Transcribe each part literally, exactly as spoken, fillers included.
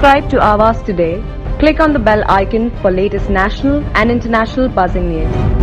Subscribe to Awaaz today. Click on the bell icon for latest national and international buzzing news.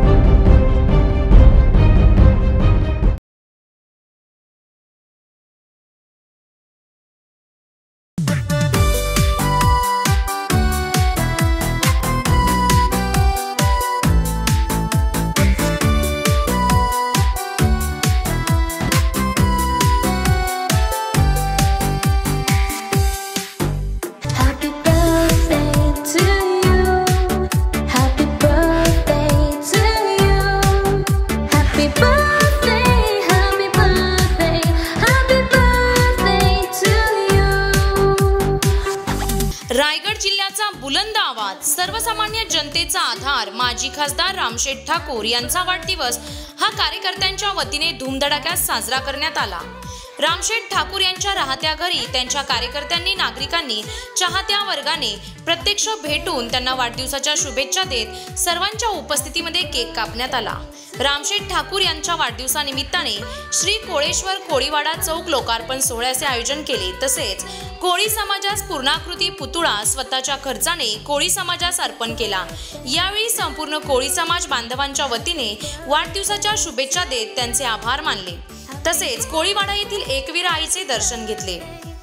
Raigad जिल्ह्याचा बुलंद आवाज, सर्वसामान्य जनतेचा आधार माजी खासदार रामशेठ ठाकूर यांचा वाढदिवस हा कार्यकर्त्यांच्या वतीने धूमधडाक्यात साजरा करण्यात आला। रामशेठ ठाकूर यांच्या राहत्या घरी त्यांच्या कार्यकर्त्यांनी नागरिकांनी चाहत्या वर्गाने प्रत्यक्ष भेटून त्यांना वाढदिवसाच्या शुभेच्छा देत सर्वांच्या उपस्थितीमध्ये केक कापण्यात आला। रामशेठ ठाकूर यांच्या वाढदिवसानिमित्ताने श्री कोळेश्वर कोळीवाडा चौक लोकार्पण सोहळ्याचे आयोजन केले। तसेच कोळी समाजास पूर्णाकृती पुतळा स्वतःच्या खर्चाने कोळी समाजास अर्पण केला। यावेळी संपूर्ण कोळी समाज बांधवांच्या वतीने वाढदिवसाच्या शुभेच्छा देत त्यांचे आभार मानले। तसेच कोळीवाडा येथील एकवीर आईचे दर्शन घेतले।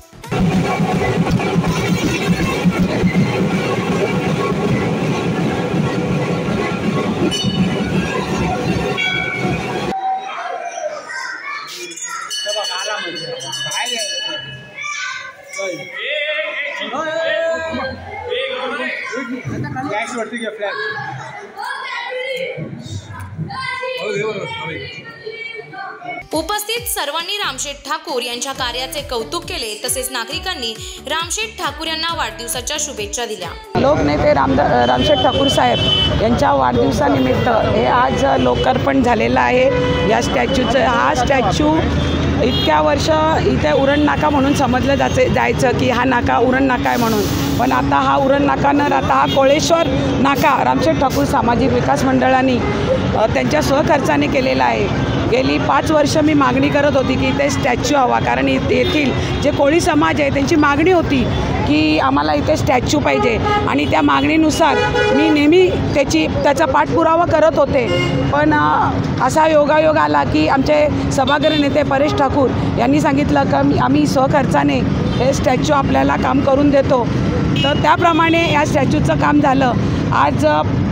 उपस्थित सर्वांनी रामशेठ ठाकूर यांच्या कार्याचे कौतुक केले। तसेच नागरिकांनी रामशेठ ठाकूर यांना वाढदिवसाच्या शुभेच्छा दिल्या। लोकनेते राम रामशेठ ठाकूर साहेब यांच्या वाढदिवसानिमित्त हे आज लोकार्पण झालेलं आहे। या स्टॅच्यूचं हा स्टॅच्यू इतक्या वर्ष इथे उरण नाका म्हणून समजलं जायचं जायचं की हा नाका उरण नाका आहे म्हणून, पण आता हा उरण नाका न राहता हा कोळेश्वर नाका रामशेठ ठाकूर सामाजिक विकास मंडळाने त्यांच्या स्वखर्चाने केलेला आहे। गेली पाच वर्ष मी मागणी करत होती की इथे स्टॅच्यू हवा, कारण येथील जे कोळी समाज आहे त्यांची मागणी होती की आम्हाला इथे स्टॅच्यू पाहिजे आणि त्या मागणीनुसार मी नेहमी त्याची त्याचा पाठपुरावा करत होते। पण असा योगायोग आला की आमचे सभागृह नेते परेश ठाकूर यांनी सांगितलं की आम्ही स्वखर्चाने हे स्टॅच्यू आपल्याला काम करून देतो। तर त्याप्रमाणे या स्टॅच्यूचं काम झालं। आज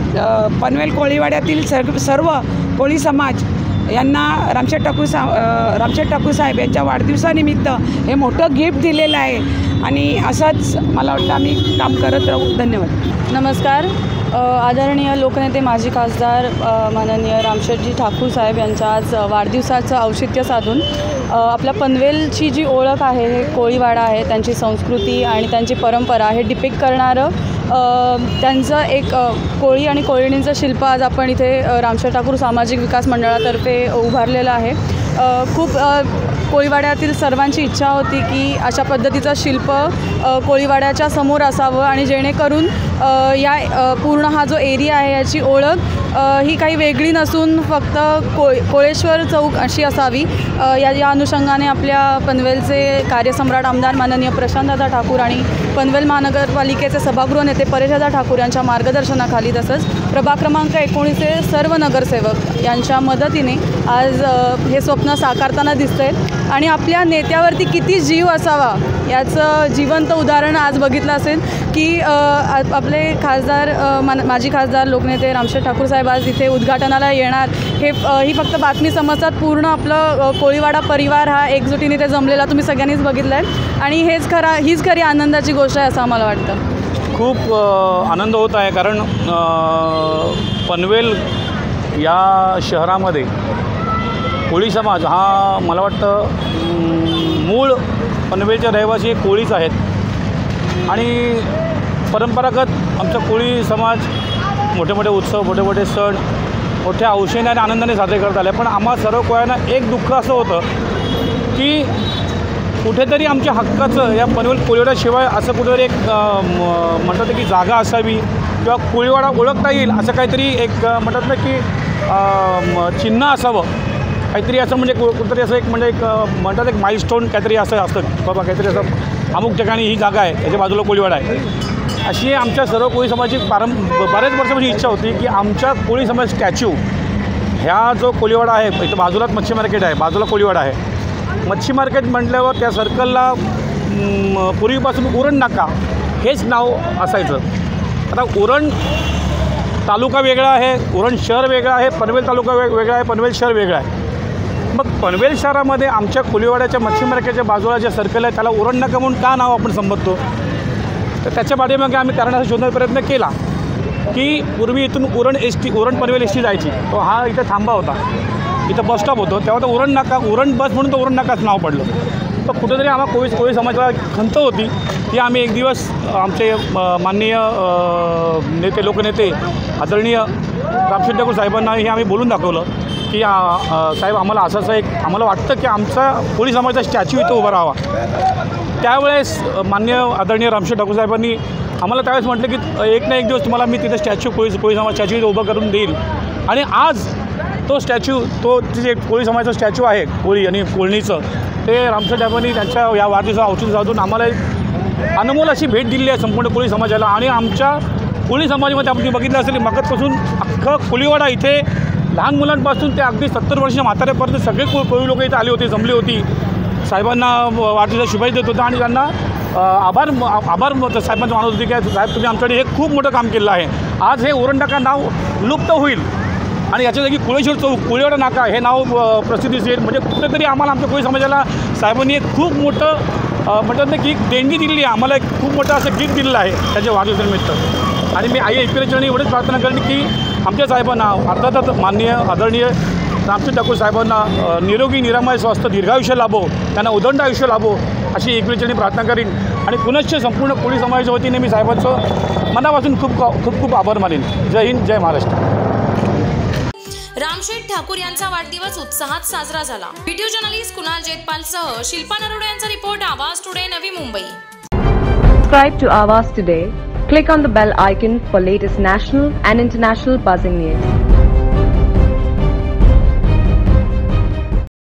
पनवेल कोळीवाड्यातील सर्व सर्व कोळी समाज यांना रामशेठ ठाकूर सा रामशेठ ठाकूर साहेब यांच्या वाढदिवसानिमित्त हे मोठं गिफ्ट दिलेलं आहे आणि असंच मला वाटतं आम्ही काम करत राहू। धन्यवाद। नमस्कार। आदरणीय लोकनेते माजी खासदार माननीय रामशेठजी ठाकूर साहेब यांच्या आज वाढदिवसाचं औचित्य साधून आपल्या पनवेलची जी ओळख आहे हे कोळीवाडा आहे, त्यांची संस्कृती आणि त्यांची परंपरा हे डिपिक्ट करणारं त्यांचं एक कोळी आणि कोळिणींचं शिल्प आज आपण इथे रामशेठ ठाकूर सामाजिक विकास मंडळातर्फे उभारलेलं आहे। खूप कोळीवाड्यातील सर्वांची इच्छा होती की अशा पद्धतीचं शिल्प कोळीवाड्याच्या समोर असावं आणि जेणेकरून या पूर्ण हा जो एरिया आहे याची ओळख ही काही वेगळी नसून फक्त को कोळेश्वर चौक अशी असावी। या या अनुषंगाने आपल्या पनवेलचे कार्यसम्राट आमदार माननीय प्रशांतदादा ठाकूर आणि पनवेल महानगरपालिकेचे सभागृह नेते परेशदादा ठाकूर यांच्या मार्गदर्शनाखाली तसंच प्रभाग क्रमांक एकोणीसचे सर्व नगरसेवक यांच्या मदतीने आज हे स्वप्न साकारताना दिसतंय आणि आपल्या नेत्यावरती किती जीव असावा याचं जिवंत उदाहरण आज बघितलं असेल की आपले खासदार माजी खासदार लोकनेते रामशेठ ठाकूर साहेब आज इथे उद्घाटनाला येणार हे ही फक्त बातमी समजतात, पूर्ण आपलं कोळीवाडा परिवार हा एकजुटीने ते जमलेला तुम्ही सगळ्यांनीच बघितलं आहे आणि हेच खरा हीच खरी आनंदाची गोष्ट आहे असं आम्हाला वाटतं। खूप आनंद होत आहे कारण पनवेल या शहरामध्ये कोळी समाज हा मला वाटतं मूळ पनवेलचे रहिवासी कोळीच आहेत आणि परंपरागत आमचा कोळी समाज मोठे मोठे उत्सव मोठे मोठे सण मोठ्या हौशेने आणि आनंदाने साजरे करत आले। पण आम्हा सर्व कोळ्यांना एक दुःख असं होतं की कुठेतरी आमच्या हक्काचं या पनवेल कोळीवाड्याशिवाय असं कुठेतरी एक म्हणतात की जागा असावी किंवा कोळीवाडा ओळखता येईल असं काहीतरी एक म्हणतात ना की चिन्ह असावं काहीतरी असं म्हणजे कुठंतरी असं एक म्हणजे एक म्हणतात एक माइलस्टोन काहीतरी असं असतं बाबा, काहीतरी असं अमुक ठिकाणी ही जागा आहे, त्याच्या बाजूला कोळीवाडा आहे, अशी आमच्या सर्व कोळी समाजाची पारं बऱ्याच वर्षापासून इच्छा होती की आमच्या कोळी समाज स्टॅच्यू ह्या जो कोळीवाडा आहे, इथं बाजूलाच मच्छी मार्केट आहे, बाजूला कोळीवाडा आहे. मच्छी मार्केट म्हटल्यावर त्या सर्कलला पूर्वीपासून उरण नाका हेच नाव असायचं. आता उरण तालुका वेगळा आहे, उरण शहर वेगळं आहे, पनवेल तालुका वेग वेगळा आहे, पनवेल शहर वेगळं आहे. मग पनवेल शहरामध्ये आमच्या कोळीवाड्याच्या मच्छी मार्केटच्या बाजूला जे सर्कल आहे त्याला उरण नाका म्हणून का नाव आपण संबोधतो, तर त्याच्या पाठीमागे आम्ही कारणाचा शोधण्याचा प्रयत्न केला की पूर्वी इथून Uran S T Uran Panvel S T जायची, तो हा इथं थांबा होता, इथं बस स्टॉप होतो, तेव्हा तर उरण नाका उरण बस म्हणून तर उरण नाकाच नाव पडलं. तर कुठेतरी आम्हाला कोळी कोळी समाजाला खंत होती की आम्ही एक दिवस आमचे माननीय नेते लोकनेते आदरणीय रामशेठ ठाकूर साहेबांनाही आम्ही बोलून दाखवलं की साहेब आम्हाला असं असं एक आम्हाला वाटतं की आमचा कोळी समाजाचा स्टॅच्यू इथं उभा राहावा. त्यावेळेस माननीय आदरणीय रामशेठ ठाकूर साहेबांनी आम्हाला त्यावेळेस म्हटलं की एक ना एक दिवस तुम्हाला मी तिथे स्टॅच्यू कोळी कोळी समाज स्टॅच्यू इथं उभं करून देईल. आणि आज तो स्टॅच्यू तो जे कोळी समाजाचा स्टॅच्यू आहे कोळी आणि कोळणीचं, ते रामशेठ साहेबांनी त्यांच्या या वाढदिवसाचं औचित्य साधून आम्हाला एक अनमोल अशी भेट दिली आहे संपूर्ण कोळी समाजाला. आणि आमच्या कोळी समाजामध्ये आपण बघितलं असेल मगतपासून अख्खं कोळीवाडा इथे लहान मुलांपासून ते अगदी सत्तर वर्षाच्या म्हाताऱ्यापर्यंत सगळे को कोळी लोक इथे आले होते, जमली होती, साहेबांना वाढदिवसाच्या शुभेच्छा देत होता आणि त्यांना आभार आभार साहेबांचं मानत होते की साहेब तुम्ही आमच्याकडे हे खूप मोठं काम केलं आहे. आज हे उरण नाका नाव लुप्त होईल आणि याच्या जागी कुळेश्वर चौक कोळीवाडा नाका हे नाव प्रसिद्धीस येईल. म्हणजे कुठेतरी आम्हाला आमच्या कोळी समाजाला साहेबांनी एक खूप मोठं म्हणतात ना की देणगी दिलेली आहे, आम्हाला एक खूप मोठं असं गिफ्ट दिलेलं आहे त्याच्या वाढदिवसानिमित्त. आणि मी आई ऐश्वर्याचरणी एवढीच प्रार्थना करेन की आमच्या साहेबांना अर्थातच माननीय आदरणीय रामशेठ ठाकूर साहेबांना निरोगी निरामय स्वास्थ्य दीर्घायुष्य लाभो, त्यांना उदंड आयुष्य लाभो अशी ऐश्वर्याचरणी प्रार्थना करीन. आणि पुनश्च संपूर्ण कोळी समाजाच्या वतीने मी साहेबांचं मनापासून खूप खूप खूप आभार मानेन. जय हिंद, जय महाराष्ट्र. रामशेठ ठाकूर यांचा वाढदिवस उत्साहात साजरा झाला. व्हिडिओ जर्नलिस्ट कुणाल जेतपालसह शिल्पा नरोडे यांचा रिपोर्ट, आवाज today, Navi Mumbai. Subscribe to Awaaz today. Click on the bell icon for latest national and international buzzing news.